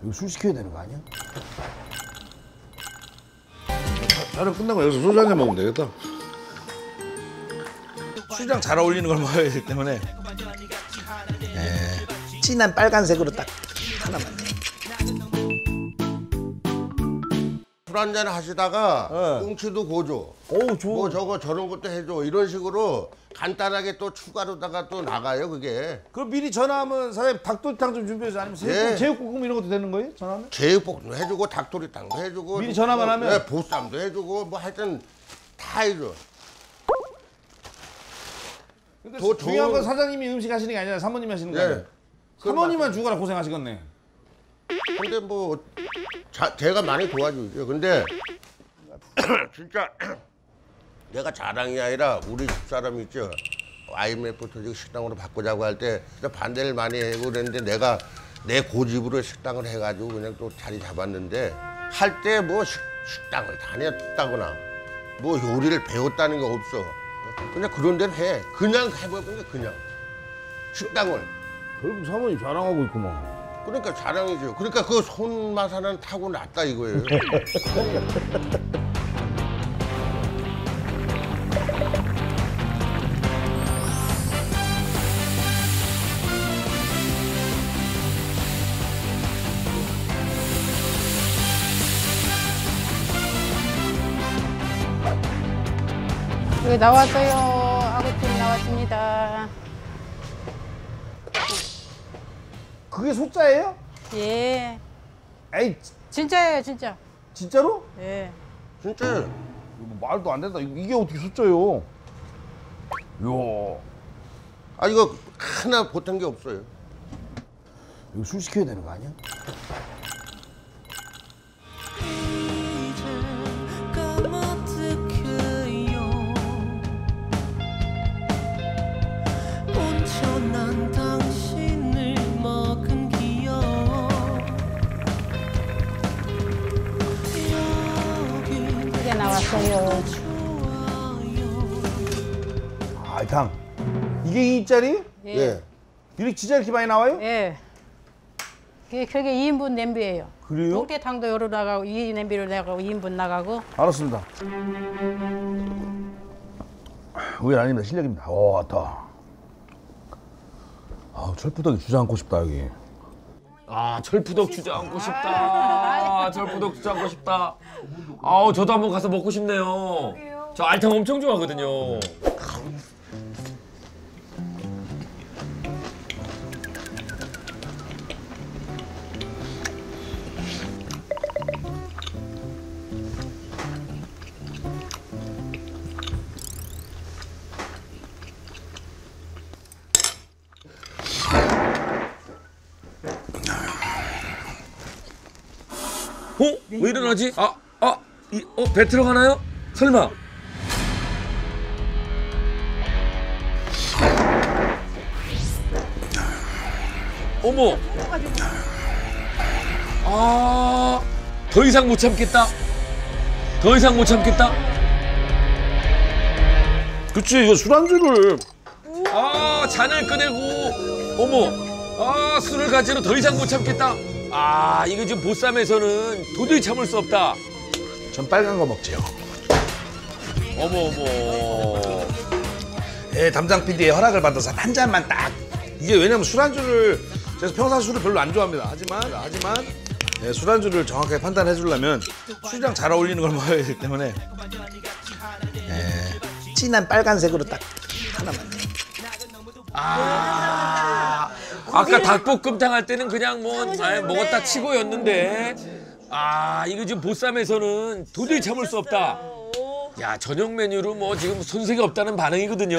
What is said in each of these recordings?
이거 술 시켜야 되는 거 아니야? 촬영 끝나고 여기서 소주 한잔 먹으면 되겠다. 술이랑 잘 어울리는 걸 먹어야 되기 때문에 진한 빨간색으로 딱 하나만. 술 한잔 하시다가 꽁치도 고줘. 오, 좋아. 뭐 저거 저런 것도 해줘. 이런 식으로 간단하게 또 추가로다가 또 나가요 그게. 그럼 미리 전화하면 사장님 닭도리탕 좀 준비해서 아니면 제육볶음 이런 것도 되는 거예요? 전화하면? 제육볶음도 해주고 닭도리탕도 해주고. 미리 전화만 하면? 네, 보쌈도 해주고 뭐 하여튼 다 해줘. 근데 중요한 건 사장님이 음식 하시는 게 아니라 사모님이 하시는 거 아니에요? 사모님만 주거나 고생하시겠네. 근데 뭐 제가 많이 도와주죠. 근데 진짜 내가 자랑이 아니라 우리 집사람 있죠. IMF 토지 식당으로 바꾸자고 할 때 반대를 많이 하고 그랬는데 내가 내 고집으로 식당을 해가지고 그냥 또 자리 잡았는데 할 때 뭐 식당을 다녔다거나 뭐 요리를 배웠다는 게 없어. 그냥 그런 데는 해. 그냥 해보면 그냥 식당을. 그럼 사모님 자랑하고 있구만. 그러니까 자랑이죠. 그러니까 그 손맛 하나는 타고났다 이거예요. 여기 나왔어요. 아구찜 나왔습니다. 그게 소자예요? 예. 에이, 진짜예요, 진짜. 진짜로? 예. 진짜. 이거 뭐 말도 안 된다. 이게 어떻게 소자요? 이야. 아 이거 하나 보탠 게 없어요. 이거 술 시켜야 되는 거 아니야? 이게 나왔어요. 아, 당. 이게 2인짜리? 예. 예. 이렇게 진짜 이렇게 많이 나와요? 예. 그게 2인분 냄비예요. 그래요? 동태탕도 요로 나가고 2 냄비로 나가고 2인분 나가고. 알았습니다. 의외 아닙니다. 실력입니다. 오, 왔다. 아, 철푸덕이 주저앉고 싶다 여기. 아, 철푸덕 주저앉고 싶다. 철푸덕 주저앉고 싶다. 아우, 저도 한번 가서 먹고 싶네요. 저 알탕 엄청 좋아하거든요. 어? 왜 일어나지? 배 들어가나요? 설마? 어머! 더 이상 못 참겠다. 더 이상 못 참겠다. 그치, 이거 술안주를. 잔을 꺼내고, 어머! 술을 가지러 더 이상 못 참겠다. 이거 지금 보쌈에서는 도저히 참을 수 없다. 전 빨간 거 먹지요. 어머. 예, 담당 PD의 허락을 받아서 한 잔만 딱. 이게 왜냐면 술안주를 제가 평상시 술을 별로 안 좋아합니다. 하지만 예, 술안주를 정확하게 판단해 주려면 술이랑 잘 어울리는 걸 먹어야 되기 때문에 진한 빨간색으로 딱 하나만. 아까 닭볶음탕 할 때는 그냥 먹었다 치고였는데 이거 지금 보쌈에서는 도저히 참을 수 없다. 야, 저녁 메뉴로 뭐 지금 손색이 없다는 반응이거든요.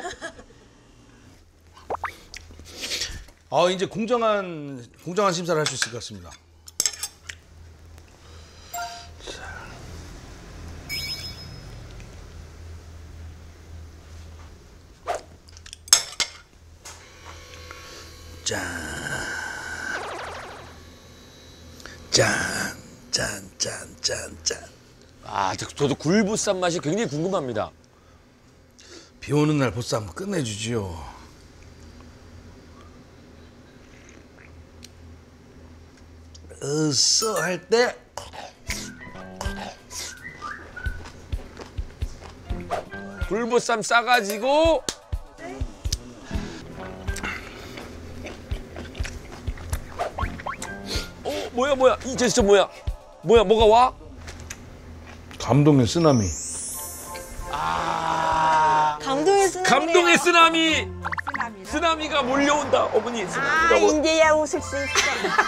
이제 공정한 심사를 할 수 있을 것 같습니다. 짠. 저도 굴보쌈 맛이 굉장히 궁금합니다. 비 오는 날 보쌈 끝내주지요. 으써 할 때 불보쌈 싸가지고 뭐야 이 제스처 뭐야 뭐가 와? 감동의 쓰나미. 감동의 쓰나미. 감동의 쓰나미. 쓰나미가 몰려온다. 어머니 쓰나미가 뭐. 이제야 웃을 수 있어.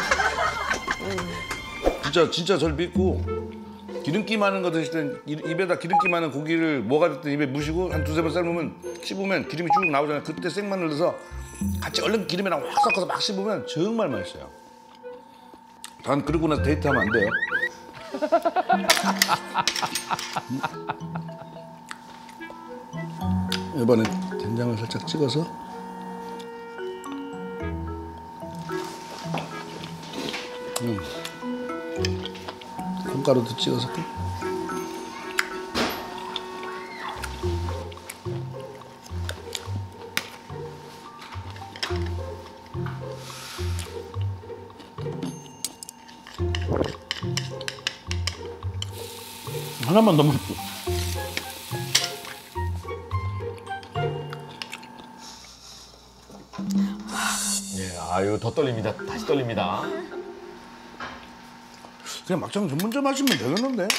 진짜 절 믿고 기름기 많은 거 드실 땐 입에다 기름기 많은 고기를 뭐가 됐든 입에 무시고 한 두세 번 삶으면 씹으면 기름이 쭉 나오잖아요. 그때 생마늘 넣어서 같이 얼른 기름이랑 확 섞어서 막 씹으면 정말 맛있어요. 단 그러고 나서 데이트하면 안 돼요. 이번에 된장을 살짝 찍어서 콩가루도 찍어서 하나만 넣으면 예, 아유 더 떨립니다. 다시 떨립니다. 그냥 막장 전문점 하시면 되겠는데?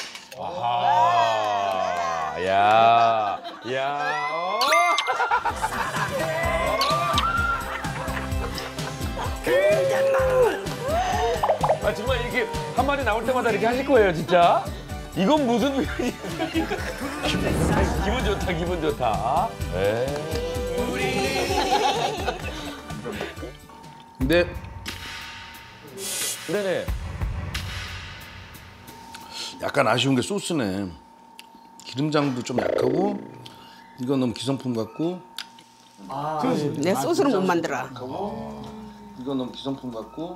아, 야. 아 정말 이렇게 한 마리 나올 때마다 이렇게 하실 거예요, 진짜? 이건 무슨 기분 좋다. 네. 근데 네네. 약간 아쉬운 게 소스네. 기름장도 좀 약하고 이건 너무 기성품 같고 내 소스는 못 만들어. 이건 너무 기성품 같고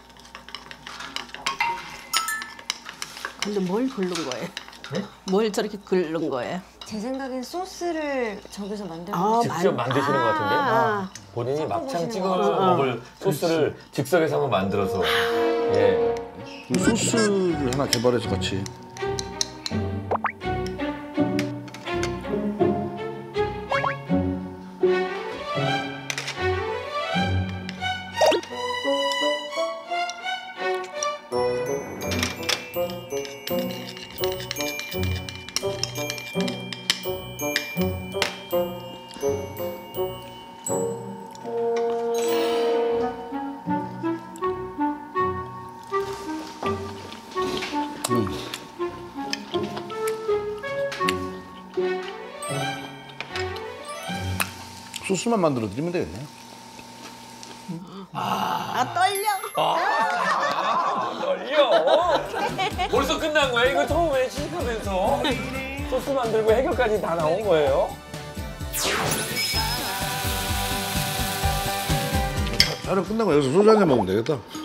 근데 뭘 긁는 거예요? 뭘 저렇게 긁는 거예요? 제 생각엔 소스를 저기서 만들고 아, 직접 만드시는 것 같은데 본인이 막창 찍어서 먹을 소스를 즉석에서 한번 만들어서 예. 이 소스를 하나 개발해서 같이 소스만 만들어 드리면 되겠네. 아 떨려. 떨려. 벌써 끝난 거야? 이거 처음에 시작하면서 소스 만들고 해결까지 다 나온 거예요? 촬영 끝나고 여기서 소주 한잔 먹으면 되겠다.